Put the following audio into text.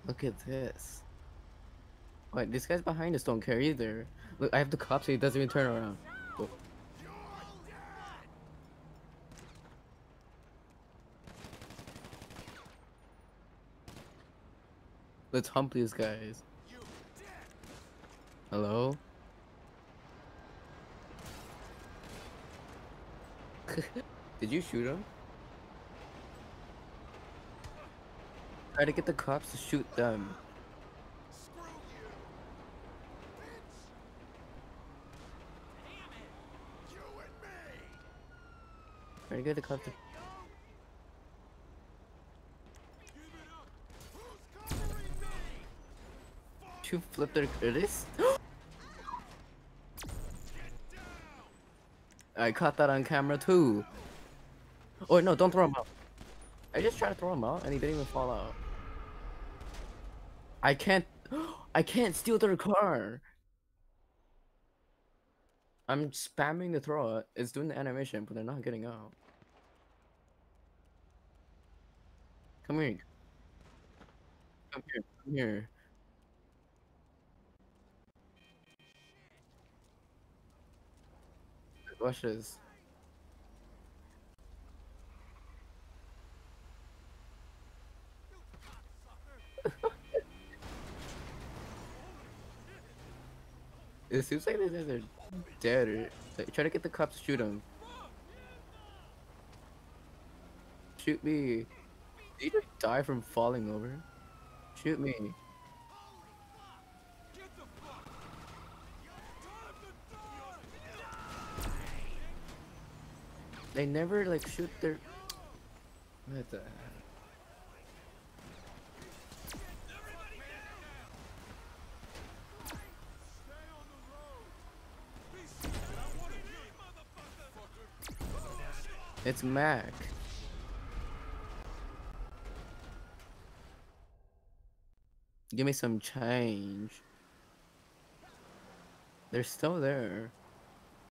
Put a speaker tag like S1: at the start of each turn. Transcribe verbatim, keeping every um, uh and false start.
S1: Look at this. Wait, these guys behind us don't care either. Look, I have the cop so he doesn't even turn around. Oh. Let's hump these guys. Hello? Did you shoot him? Try to get the cops to shoot them. Try to get the cops to... You flip their critics? I caught that on camera too. Oh no, don't throw him out. I just tried to throw him out and he didn't even fall out. I can't I can't steal their car. I'm spamming the throw it. It's doing the animation, but they're not getting out. Come here. Come here. Come here. Watch this. It seems like these guys are dead. Or, like, try to get the cops to shoot him. Shoot me. Did you just die from falling over? Shoot me. They never like shoot their... What the heck? It's Mac. Give me some change. They're still there.